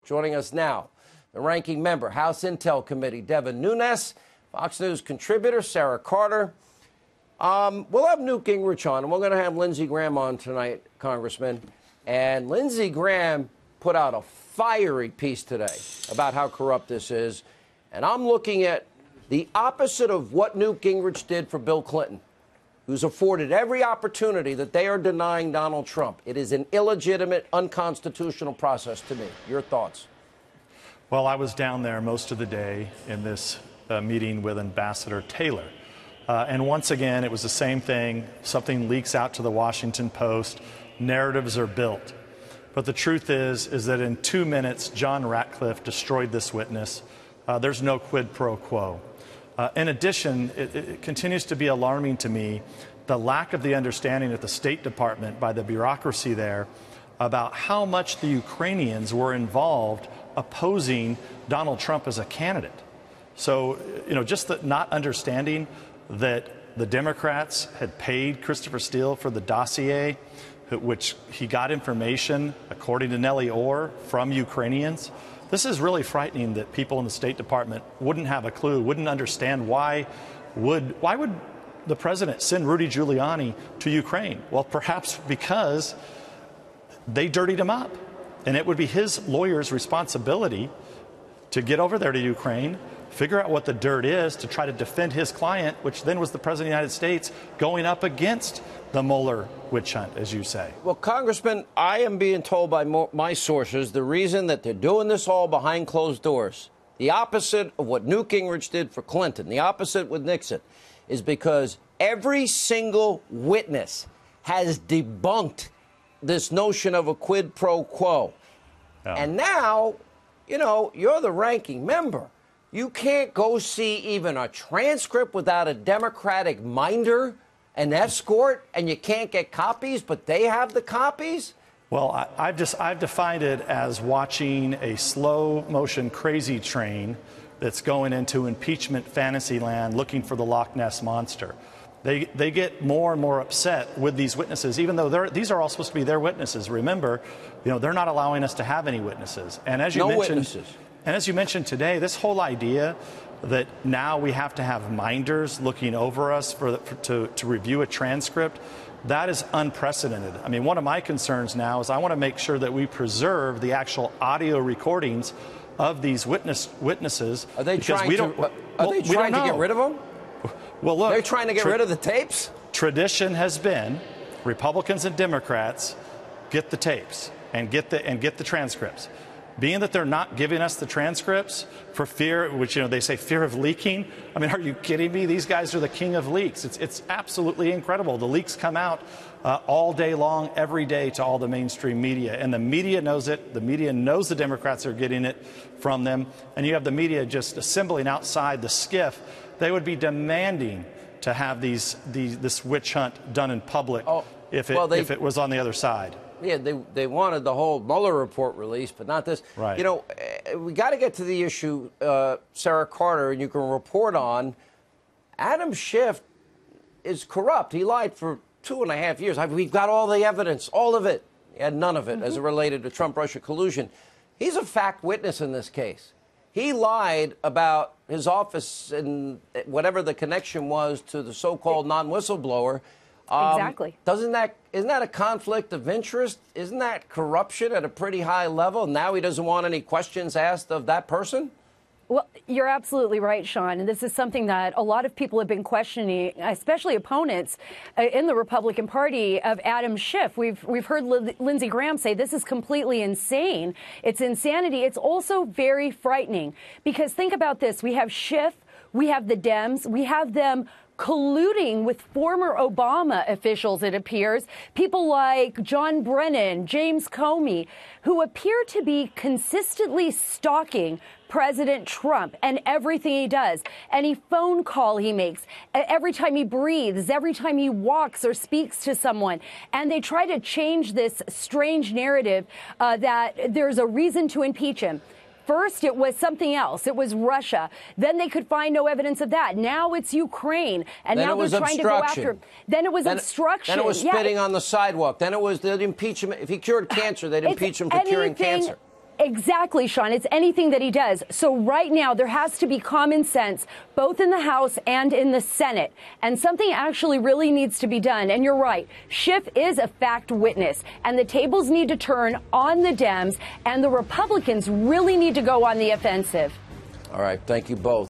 Joining us now, the ranking member, House Intel Committee, Devin Nunes, Fox News contributor, Sarah Carter. We'll have Newt Gingrich on, and we're going to have Lindsey Graham on tonight, Congressman. And Lindsey Graham put out a fiery piece today about how corrupt this is. And I'm looking at the opposite of what Newt Gingrich did for Bill Clinton, who's afforded every opportunity that they are denying Donald Trump. It is an illegitimate, unconstitutional process to me. Your thoughts? Well, I was down there most of the day in this meeting with Ambassador Taylor. And once again, it was the same thing. Something leaks out to the Washington Post. Narratives are built. But the truth is that in 2 minutes, John Ratcliffe destroyed this witness. There's no quid pro quo. In addition, it continues to be alarming to me the lack of the understanding at the State Department by the bureaucracy there about how much the Ukrainians were involved opposing Donald Trump as a candidate. So, just the not understanding that the Democrats had paid Christopher Steele for the dossier, which he got information, according to Nellie Orr, from Ukrainians. This is really frightening that people in the State Department wouldn't have a clue, wouldn't understand why would the president send Rudy Giuliani to Ukraine? Well, perhaps because they dirtied him up. And it would be his lawyer's responsibility to get over there to Ukraine, figure out what the dirt is, to try to defend his client, which then was the president of the United States, going up against the Mueller witch hunt, as you say. Well, Congressman, I am being told by my sources the reason that they're doing this all behind closed doors, the opposite of what Newt Gingrich did for Clinton, the opposite with Nixon, is because every single witness has debunked this notion of a quid pro quo. Yeah. And now, you're the ranking member. You can't go see even a transcript without a Democratic minder, an escort, and you can't get copies, but they have the copies? Well, I've defined it as watching a slow motion crazy train that's going into impeachment fantasy land looking for the Loch Ness Monster. They get more and more upset with these witnesses, even though these are all supposed to be their witnesses. Remember, they're not allowing us to have any witnesses. And as you mentioned, and as you mentioned today, this whole idea that now we have to have minders looking over us to review a transcript, that is unprecedented. I mean, one of my concerns now is I want to make sure that we preserve the actual audio recordings of these witnesses. Are they trying to get rid of them? Well, look, they're trying to get rid of the tapes? Tradition has been Republicans and Democrats get the tapes and get the transcripts. Being that they're not giving us the transcripts for fear, which, they say fear of leaking. I mean, are you kidding me? These guys are the king of leaks. It's absolutely incredible. The leaks come out all day long, every day to all the mainstream media. And the media knows it. The media knows the Democrats are getting it from them. And you have the media just assembling outside the skiff. They would be demanding to have this witch hunt done in public if it was on the other side. Yeah, they wanted the whole Mueller report released, but not this. Right. We got to get to the issue, Sarah Carter, and you can report on. Adam Schiff is corrupt. He lied for 2.5 years. We've got all the evidence, all of it. He had none of it as it related to Trump-Russia collusion. He's a fact witness in this case. He lied about his office and whatever the connection was to the so-called non-whistleblower. Exactly. Isn't that a conflict of interest? Isn't that corruption at a pretty high level? Now he doesn't want any questions asked of that person? Well, you're absolutely right, Sean. And this is something that a lot of people have been questioning, especially opponents in the Republican Party of Adam Schiff. We've heard Lindsey Graham say this is completely insane. It's insanity. It's also very frightening because think about this. We have Schiff. We have the Dems. We have them colluding with former Obama officials, it appears, people like John Brennan, James Comey, who appear to be consistently stalking President Trump and everything he does, any phone call he makes, every time he breathes, every time he walks or speaks to someone. And they try to change this strange narrative that there's a reason to impeach him. First, it was something else. It was Russia. Then they could find no evidence of that. Now it's Ukraine. And then now they're trying to go after. Then it was obstruction. Then it was spitting on the sidewalk. Then it was they'd impeach him. If he cured cancer, they'd impeach him for curing cancer. Exactly, Sean. It's anything that he does. So right now, there has to be common sense, both in the House and in the Senate. And something actually really needs to be done. And you're right. Schiff is a fact witness. And the tables need to turn on the Dems. And the Republicans really need to go on the offensive. All right. Thank you both.